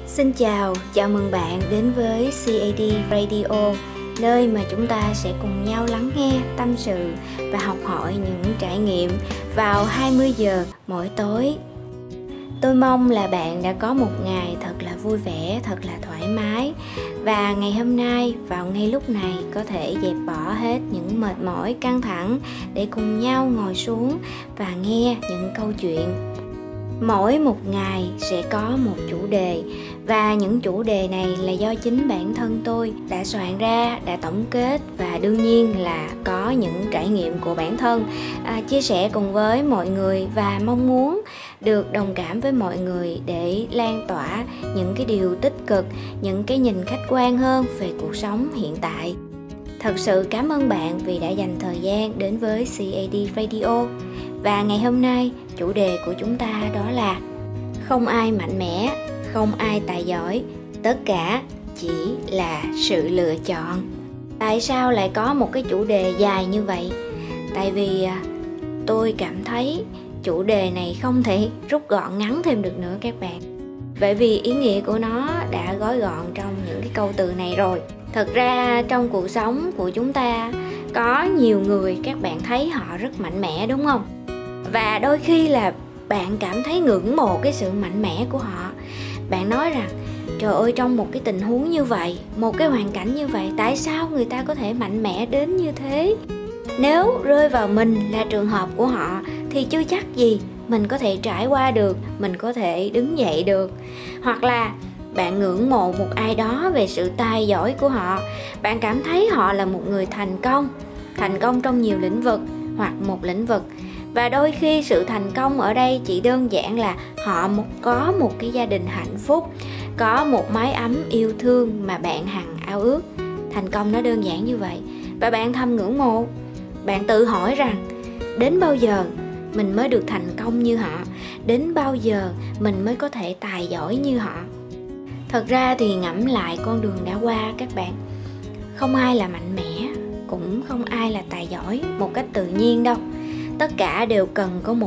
Xin chào mừng bạn đến với CAD Radio, nơi mà chúng ta sẽ cùng nhau lắng nghe, tâm sự và học hỏi những trải nghiệm vào 20 giờ mỗi tối. Tôi mong là bạn đã có một ngày thật là vui vẻ, thật là thoải mái. Và ngày hôm nay, vào ngay lúc này, có thể dẹp bỏ hết những mệt mỏi, căng thẳng để cùng nhau ngồi xuống và nghe những câu chuyện. Mỗi một ngày sẽ có một chủ đề, và những chủ đề này là do chính bản thân tôi đã soạn ra, đã tổng kết, và đương nhiên là có những trải nghiệm của bản thân chia sẻ cùng với mọi người, và mong muốn được đồng cảm với mọi người để lan tỏa những cái điều tích cực, những cái nhìn khách quan hơn về cuộc sống hiện tại. Thật sự cảm ơn bạn vì đã dành thời gian đến với CAD Radio. Và ngày hôm nay, chủ đề của chúng ta đó là không ai mạnh mẽ, không ai tài giỏi, tất cả chỉ là sự lựa chọn. Tại sao lại có một cái chủ đề dài như vậy? Tại vì tôi cảm thấy chủ đề này không thể rút gọn ngắn thêm được nữa các bạn. Bởi vì ý nghĩa của nó đã gói gọn trong những cái câu từ này rồi. Thật ra trong cuộc sống của chúng ta có nhiều người các bạn thấy họ rất mạnh mẽ, đúng không? Và đôi khi là bạn cảm thấy ngưỡng mộ cái sự mạnh mẽ của họ. Bạn nói rằng trời ơi, trong một cái tình huống như vậy, một cái hoàn cảnh như vậy, tại sao người ta có thể mạnh mẽ đến như thế? Nếu rơi vào mình là trường hợp của họ thì chưa chắc gì mình có thể trải qua được, mình có thể đứng dậy được. Hoặc là bạn ngưỡng mộ một ai đó về sự tài giỏi của họ. Bạn cảm thấy họ là một người thành công trong nhiều lĩnh vực hoặc một lĩnh vực. Và đôi khi sự thành công ở đây chỉ đơn giản là họ có một cái gia đình hạnh phúc, có một mái ấm yêu thương mà bạn hằng ao ước. Thành công nó đơn giản như vậy. Và bạn thầm ngưỡng mộ. Bạn tự hỏi rằng đến bao giờ mình mới được thành công như họ? Đến bao giờ mình mới có thể tài giỏi như họ? Thật ra thì ngẫm lại con đường đã qua các bạn, không ai là mạnh mẽ, cũng không ai là tài giỏi một cách tự nhiên đâu. Tất cả đều cần có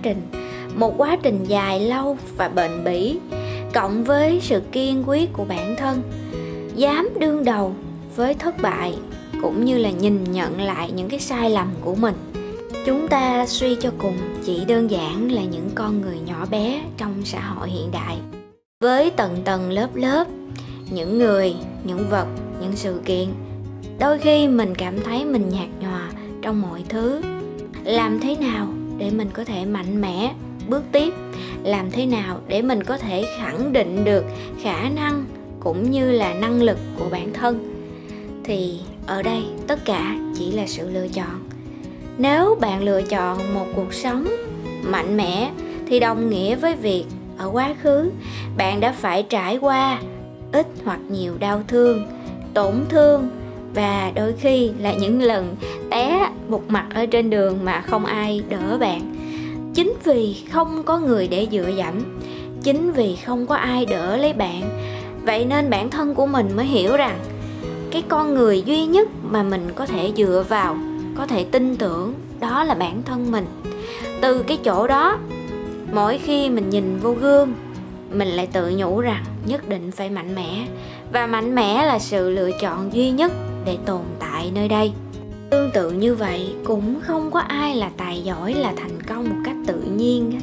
một quá trình dài lâu và bền bỉ, cộng với sự kiên quyết của bản thân, dám đương đầu với thất bại, cũng như là nhìn nhận lại những cái sai lầm của mình. Chúng ta suy cho cùng chỉ đơn giản là những con người nhỏ bé trong xã hội hiện đại, với tầng tầng lớp, những người, những vật, những sự kiện. Đôi khi mình cảm thấy mình nhạt nhòa trong mọi thứ. Làm thế nào để mình có thể mạnh mẽ bước tiếp? Làm thế nào để mình có thể khẳng định được khả năng cũng như là năng lực của bản thân? Thì ở đây tất cả chỉ là sự lựa chọn. Nếu bạn lựa chọn một cuộc sống mạnh mẽ thì đồng nghĩa với việc ở quá khứ bạn đã phải trải qua ít hoặc nhiều đau thương, tổn thương, và đôi khi là những lần té một mặt ở trên đường mà không ai đỡ bạn. Chính vì không có người để dựa dẫm, chính vì không có ai đỡ lấy bạn, vậy nên bản thân của mình mới hiểu rằng cái con người duy nhất mà mình có thể dựa vào, có thể tin tưởng, đó là bản thân mình. Từ cái chỗ đó, mỗi khi mình nhìn vô gương, mình lại tự nhủ rằng nhất định phải mạnh mẽ. Và mạnh mẽ là sự lựa chọn duy nhất để tồn tại nơi đây. Tương tự như vậy, cũng không có ai là tài giỏi, là thành công một cách tự nhiên.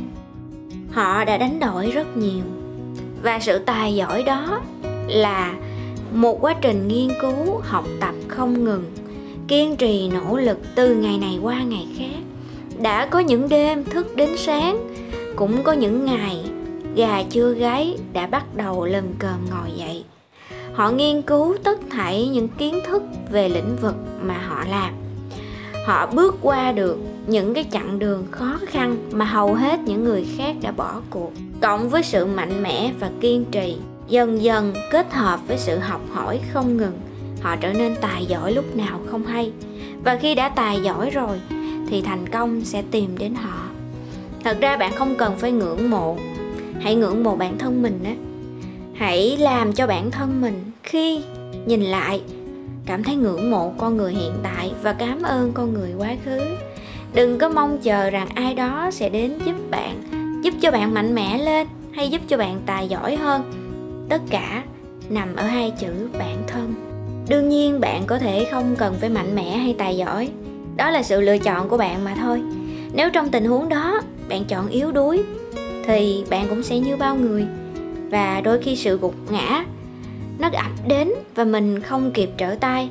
Họ đã đánh đổi rất nhiều. Và sự tài giỏi đó là một quá trình nghiên cứu, học tập không ngừng, kiên trì nỗ lực từ ngày này qua ngày khác. Đã có những đêm thức đến sáng, cũng có những ngày gà chưa gáy đã bắt đầu lầm cồm ngồi dậy. Họ nghiên cứu tất thảy những kiến thức về lĩnh vực mà họ làm. Họ bước qua được những cái chặng đường khó khăn mà hầu hết những người khác đã bỏ cuộc. Cộng với sự mạnh mẽ và kiên trì, dần dần kết hợp với sự học hỏi không ngừng, họ trở nên tài giỏi lúc nào không hay. Và khi đã tài giỏi rồi thì thành công sẽ tìm đến họ. Thật ra bạn không cần phải ngưỡng mộ. Hãy ngưỡng mộ bản thân mình á. Hãy làm cho bản thân mình khi nhìn lại cảm thấy ngưỡng mộ con người hiện tại và cảm ơn con người quá khứ. Đừng có mong chờ rằng ai đó sẽ đến giúp cho bạn mạnh mẽ lên hay giúp cho bạn tài giỏi hơn. tất cả nằm ở hai chữ bản thân. Đương nhiên bạn có thể không cần phải mạnh mẽ hay tài giỏi, đó là sự lựa chọn của bạn mà thôi. Nếu trong tình huống đó bạn chọn yếu đuối thì bạn cũng sẽ như bao người, và đôi khi sự gục ngã nó ập đến và mình không kịp trở tay.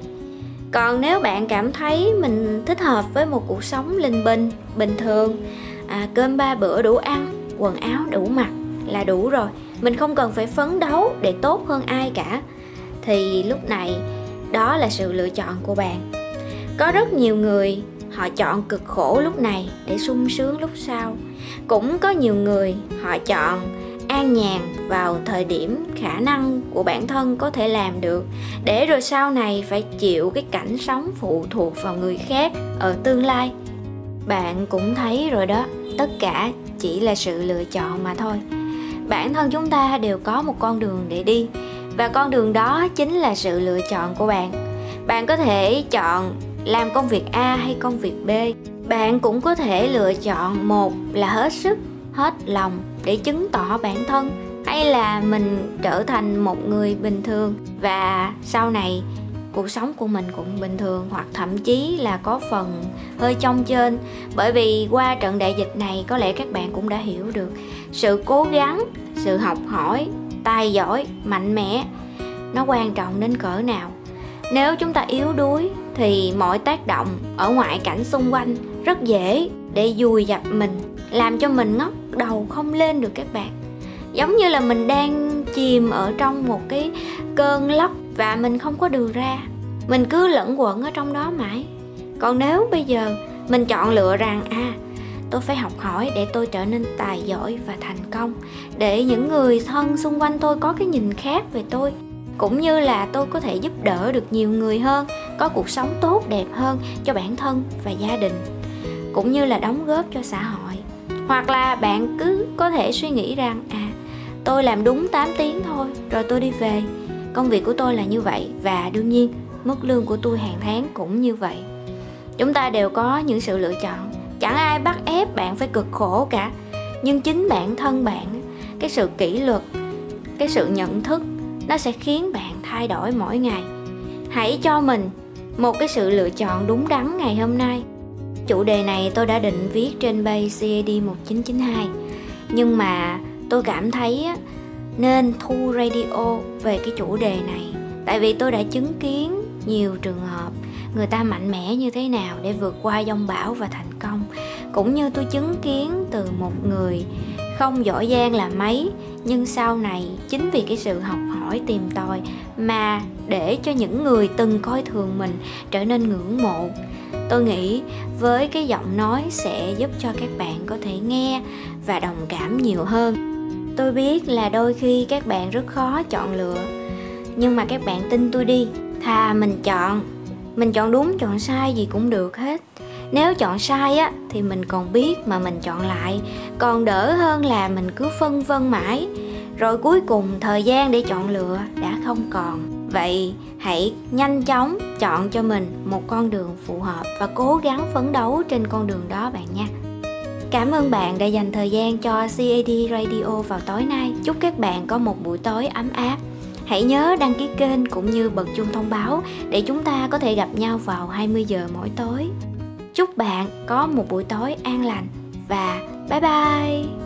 Còn nếu bạn cảm thấy mình thích hợp với một cuộc sống linh bình, bình thường, cơm 3 bữa đủ ăn, quần áo đủ mặc là đủ rồi, mình không cần phải phấn đấu để tốt hơn ai cả, thì lúc này đó là sự lựa chọn của bạn. Có rất nhiều người họ chọn cực khổ lúc này để sung sướng lúc sau. Cũng có nhiều người họ chọn an nhàn vào thời điểm khả năng của bản thân có thể làm được, để rồi sau này phải chịu cái cảnh sống phụ thuộc vào người khác ở tương lai. Bạn cũng thấy rồi đó, tất cả chỉ là sự lựa chọn mà thôi. Bản thân chúng ta đều có một con đường để đi, và con đường đó chính là sự lựa chọn của bạn. Bạn có thể chọn làm công việc A hay công việc B. Bạn cũng có thể lựa chọn, một là hết sức, hết lòng để chứng tỏ bản thân, hay là mình trở thành một người bình thường và sau này cuộc sống của mình cũng bình thường, hoặc thậm chí là có phần hơi chông chênh. Bởi vì qua trận đại dịch này có lẽ các bạn cũng đã hiểu được sự cố gắng, sự học hỏi, tài giỏi, mạnh mẽ nó quan trọng đến cỡ nào. Nếu chúng ta yếu đuối thì mọi tác động ở ngoại cảnh xung quanh rất dễ để dùi dập mình, làm cho mình ngóc đầu không lên được các bạn. Giống như là mình đang chìm ở trong một cái cơn lốc và mình không có đường ra, mình cứ lẫn quẩn ở trong đó mãi. Còn nếu bây giờ mình chọn lựa rằng tôi phải học hỏi để tôi trở nên tài giỏi và thành công, để những người thân xung quanh tôi có cái nhìn khác về tôi, cũng như là tôi có thể giúp đỡ được nhiều người hơn, có cuộc sống tốt đẹp hơn cho bản thân và gia đình, cũng như là đóng góp cho xã hội. Hoặc là bạn cứ có thể suy nghĩ rằng tôi làm đúng 8 tiếng thôi rồi tôi đi về, công việc của tôi là như vậy, và đương nhiên mức lương của tôi hàng tháng cũng như vậy. Chúng ta đều có những sự lựa chọn, chẳng ai bắt ép bạn phải cực khổ cả. Nhưng chính bản thân bạn, cái sự kỷ luật, cái sự nhận thức, nó sẽ khiến bạn thay đổi mỗi ngày. Hãy cho mình một cái sự lựa chọn đúng đắn ngày hôm nay. Chủ đề này tôi đã định viết trên page CAD 1992, nhưng mà tôi cảm thấy nên thu radio về cái chủ đề này, tại vì tôi đã chứng kiến nhiều trường hợp người ta mạnh mẽ như thế nào để vượt qua dông bão và thành công, cũng như tôi chứng kiến từ một người không giỏi giang là mấy, nhưng sau này chính vì cái sự học hỏi tìm tòi mà để cho những người từng coi thường mình trở nên ngưỡng mộ. Tôi nghĩ với cái giọng nói sẽ giúp cho các bạn có thể nghe và đồng cảm nhiều hơn. Tôi biết là đôi khi các bạn rất khó chọn lựa, nhưng mà các bạn tin tôi đi, thà mình chọn đúng chọn sai gì cũng được hết. Nếu chọn sai thì mình còn biết mà mình chọn lại, còn đỡ hơn là mình cứ phân vân mãi, rồi cuối cùng thời gian để chọn lựa đã không còn. Vậy hãy nhanh chóng chọn cho mình một con đường phù hợp và cố gắng phấn đấu trên con đường đó bạn nha. Cảm ơn bạn đã dành thời gian cho CAD Radio vào tối nay. Chúc các bạn có một buổi tối ấm áp. Hãy nhớ đăng ký kênh cũng như bật chuông thông báo để chúng ta có thể gặp nhau vào 20 giờ mỗi tối. Chúc bạn có một buổi tối an lành và bye bye!